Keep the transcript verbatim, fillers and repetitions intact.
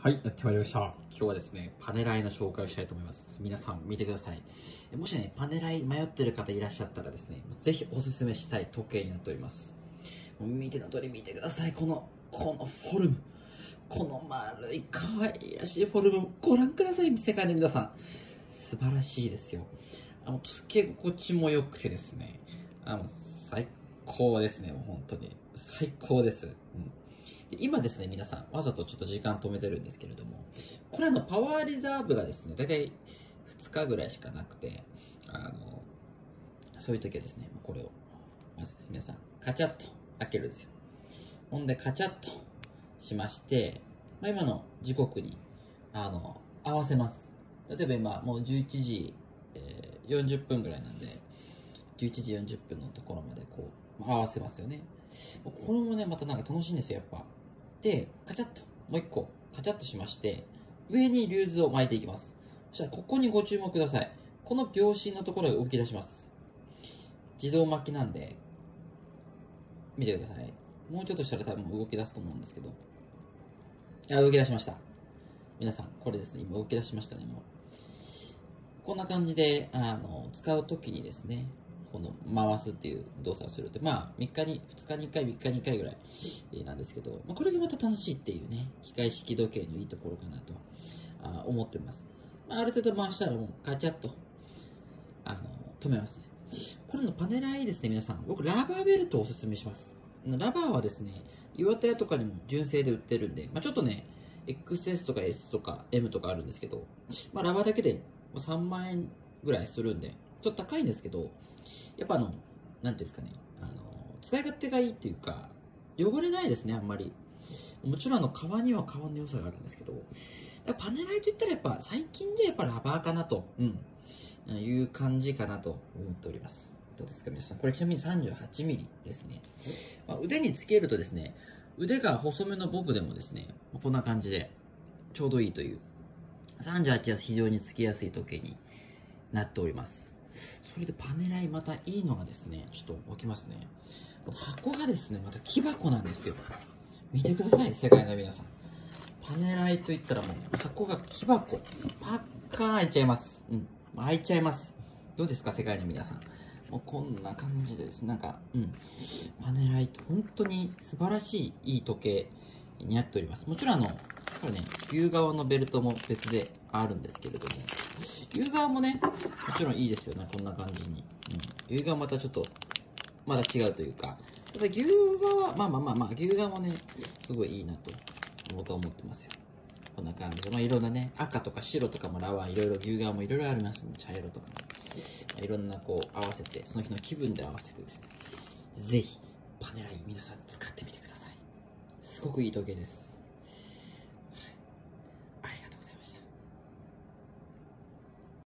はい、やってまいりました。今日はですね、パネライの紹介をしたいと思います。皆さん見てください。もしね、パネライ迷ってる方いらっしゃったらですね、ぜひおすすめしたい時計になっております。もう見ての通り見てください。この、このフォルム。この丸い可愛らしいフォルム。ご覧ください、世界の皆さん。素晴らしいですよ。あの、つけ心地も良くてですね、あの、最高ですね、もう本当に。最高です。うんで今ですね、皆さん、わざとちょっと時間止めてるんですけれども、これあの、パワーリザーブがですね、だいたいふつかぐらいしかなくて、あの、そういう時はですね、これを、まずですね、皆さん、カチャッと開けるんですよ。ほんで、カチャッとしまして、まあ、今の時刻に、あの、合わせます。例えば今、もうじゅういちじ、えー、よんじゅっぷんぐらいなんで、じゅういちじよんじゅっぷんのところまでこう、合わせますよね。これもね、またなんか楽しいんですよ、やっぱ。で、カチャッと、もう一個、カチャッとしまして、上にリューズを巻いていきます。そしたら、ここにご注目ください。この秒針のところが動き出します。自動巻きなんで、見てください。もうちょっとしたら多分動き出すと思うんですけど。あ、動き出しました。皆さん、これですね、今動き出しましたね、もう。こんな感じで、あの、使うときにですね、この回すっていう動作をすると、まあ、みっかに、ふつかにいっかい、みっかにいっかいぐらいなんですけど、まあ、これがまた楽しいっていうね、機械式時計のいいところかなとあ思ってます。まあ、ある程度回したらもうカチャッとあの止めますね。これのパネラーいいですね、皆さん。僕、ラバーベルトをおすすめします。ラバーはですね、岩田屋とかにも純正で売ってるんで、まあ、ちょっとね、エックスエス とか S とか エム とかあるんですけど、まあ、ラバーだけでさんまんえんぐらいするんで、ちょっと高いんですけど、やっぱあの、なんていうんですかね、あの、使い勝手がいいっていうか、汚れないですね、あんまり。もちろんあの、革には革の良さがあるんですけど、パネライといったらやっぱ、最近じゃやっぱラバーかなと、うん、いう感じかなと思っております。どうですか、皆さん。これちなみに さんじゅうはちミリ ですね。まあ、腕につけるとですね、腕が細めの僕でもですね、こんな感じで、ちょうどいいという、さんじゅうはちは非常につけやすい時計になっております。それでパネライまたいいのがですね、ちょっと置きますね。この箱がですね、また木箱なんですよ。見てください、世界の皆さん。パネライといったらもう箱が木箱。パッカーン開いちゃいます。うん。開いちゃいます。どうですか、世界の皆さん。もうこんな感じでですね、なんか、うん。パネライって本当に素晴らしいいい時計になっております。もちろんあの、これね、牛側のベルトも別であるんですけれども、牛側もね、もちろんいいですよね、こんな感じに。うん、牛側またちょっと、まだ違うというか、ただ牛側、まあまあまあまあ、牛側もね、すごいいいなと、僕は思ってますよ。こんな感じで、まあいろんなね、赤とか白とかもラワー、いろいろ牛側もいろいろありますんで、茶色とかね、まあ、いろんなこう合わせて、その日の気分で合わせてですね、ぜひ、パネライ皆さん使ってみてください。すごくいい時計です。